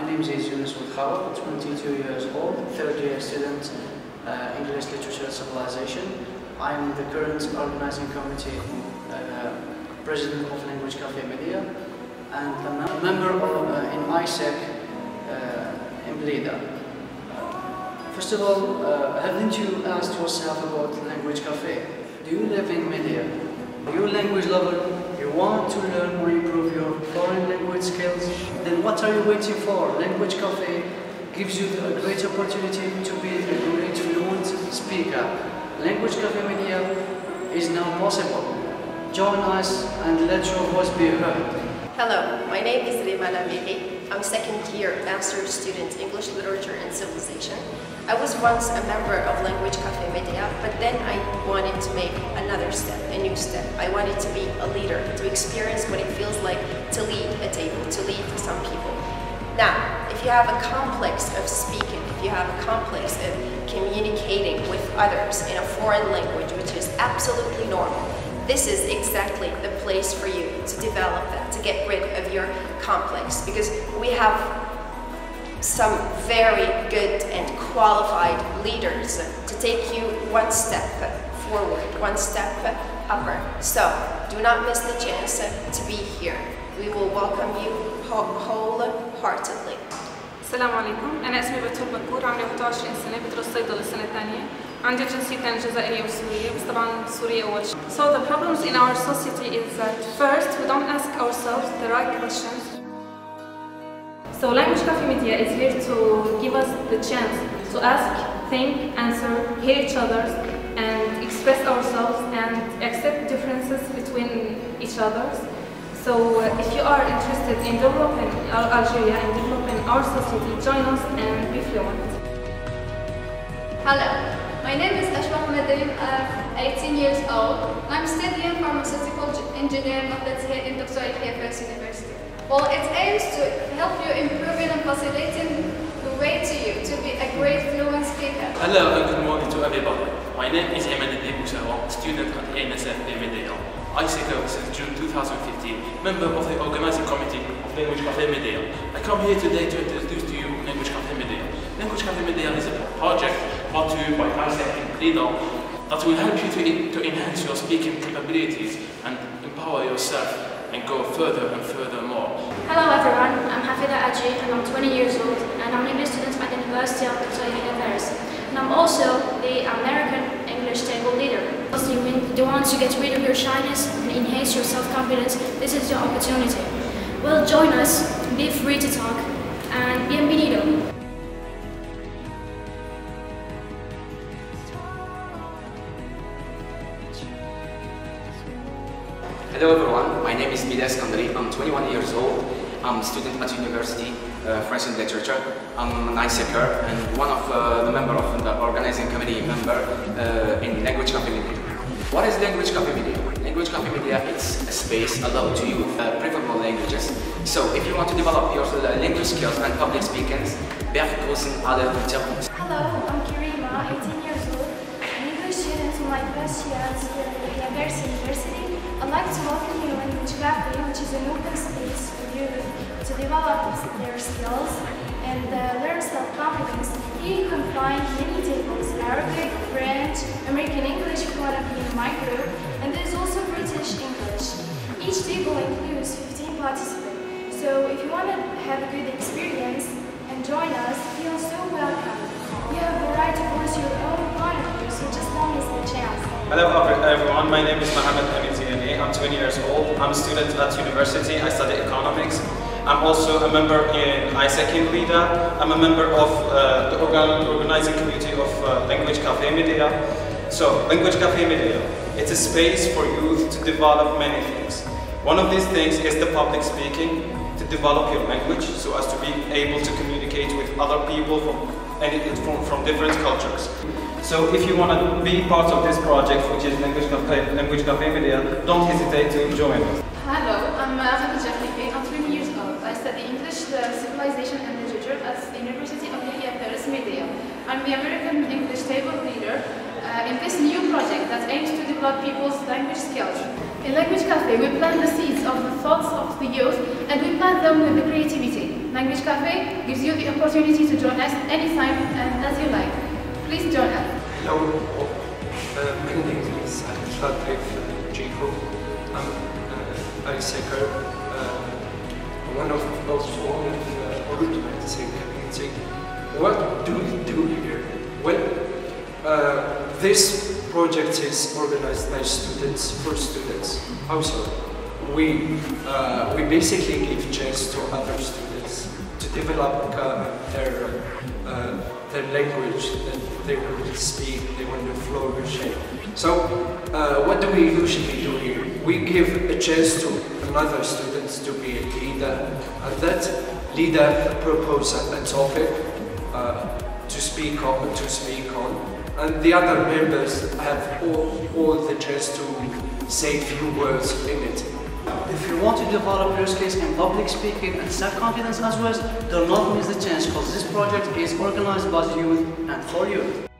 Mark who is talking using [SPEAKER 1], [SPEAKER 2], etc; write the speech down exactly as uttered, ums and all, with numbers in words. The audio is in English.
[SPEAKER 1] name is Younes Ould, twenty-two years old, third year student, uh, English Literature and Civilization. I am the current organizing committee uh, president of Language Café Médéa and a member of, uh, in AIESEC uh, in Blida. First of all, uh, haven't you asked yourself about Language Café? Do you live in Médéa? Are you a language lover? You want to learn or improve your foreign language skills? Then what are you waiting for? Language Café gives you a great opportunity to be a great fluent speaker. Language Café Médéa is now possible. Join us and let your voice be heard.
[SPEAKER 2] Hello, my name is Reda Abid. I'm a second year master's student English Literature and Civilization. I was once a member of Language Café Médéa, but then I wanted to make another step, a new step. I wanted to be a leader, to experience what it feels like to lead a table, to lead for some people. Now, if you have a complex of speaking, if you have a complex of communicating with others in a foreign language, which is absolutely normal, this is exactly the place for you to develop that, to get rid of your complex, because we have some very good and qualified leaders to take you one step forward, one step upper. So, do not miss the chance to be here. We will welcome you wholeheartedly.
[SPEAKER 3] السلام عليكم، أنا اسمي بتول بكور، عمري واحد وعشرين سنة، بدرس صيدلة السنة الثانية. عندي جنسيتين جزائرية وسورية، بس طبعاً سورية أول شيء. So the problems in our society is that first we don't ask ourselves the right questions. So Language Café Médéa is here to give us the chance to ask, think, answer, hear each other, and express ourselves and accept differences between each other. So uh, if you are interested in developing Algeria and developing our society, join us and be fluent.
[SPEAKER 4] Hello, my name is Ashwal Madim. I'm eighteen years old. I'm studying pharmaceutical engineering methods here in Doctor Benkherchef University. Well, it aims to help you improving and facilitating the way to you to be a great fluent speaker.
[SPEAKER 5] Hello and good morning to everybody. My name is Oussama, student at AIESEC Médéan. I S E C since June two thousand fifteen, member of the organizing committee of Language Café Médéa. I come here today to introduce to you Language Café Médéa. Language Café Médéa is a project brought to you by A I E S E C in Blida that will help you to, in, to enhance your speaking capabilities and empower yourself and go further and further more.
[SPEAKER 6] Hello everyone, I'm Reda Abid and I'm twenty years old and I'm an English student at the University of Paris. And I'm also the American English table leader. If you want to get rid of your shyness and enhance your self-confidence, this is your opportunity. Well, join us, be free to talk, and bienvenido.
[SPEAKER 7] Hello everyone, my name is Blida. I'm twenty-one years old. I'm a student at university, uh, French and Literature. I'm an AIESECer and one of uh, the member of the organizing committee member uh, in Language Café Médéa. What is Language Café Médéa? Language Café Médéa is a space allowed to you uh, preferable languages. So if you want to develop your uh, language skills and public speaking,
[SPEAKER 6] Hello, I'm Karim, eighteen years old, an English student in my first year at the University. I'd like to welcome you to Language Café, which is an open space for you to develop their skills and uh, learn self-confidence. Here you can find many tables: Arabic, French, American English if you want to be in my group, and there's also British English. Each table includes fifteen participants. So if you want to have a good experience and join us, feel so welcome. You have the right to voice your own point of view, so just don't miss the chance.
[SPEAKER 8] Hello everyone, my name is Mohammed Amitiani. I'm twenty years old. I'm a student at university. I study economics. I'm also a member in A I E S E C in Blida. I'm a member of uh, the organ organizing committee of uh, Language Café Médéa. So, Language Café Médéa, it's a space for youth to develop many things. One of these things is the public speaking, to develop your language so as to be able to communicate with other people from, any, from, from different cultures. So if you want to be part of this project, which is Language Café, Language Café Médéa, don't hesitate to join us.
[SPEAKER 9] Hello, I'm Reda Abid. I'm twenty years old. I study English, uh, Civilization and Literature at the University of Paris Médéan. I'm the American English table leader. Uh, uh, in this new project that aims to develop people's language skills. In Language Café, we plant the seeds of the thoughts of the youth and we plant them with the creativity. Language Café gives you the opportunity to join us anytime and as you like. Please join us.
[SPEAKER 10] Hello, uh, my name is Adel Gheribi. I'm uh, AIESEC, uh, one of those one of the organizing community. What do we do here? Well, uh, this project is organized by students for students. Also, we uh, we basically give chance to other students to develop uh, their uh, their language that they want to speak, they want to flourish in. So, uh, what do we usually do here? We give a chance to another students to be a leader, and that leader proposes a topic uh, to speak on, to speak on, and the other members have all, all the chance to say a few words in it.
[SPEAKER 1] If you want to develop your skills in public speaking and self-confidence as well, do not miss the chance because this project is organized by youth and for youth.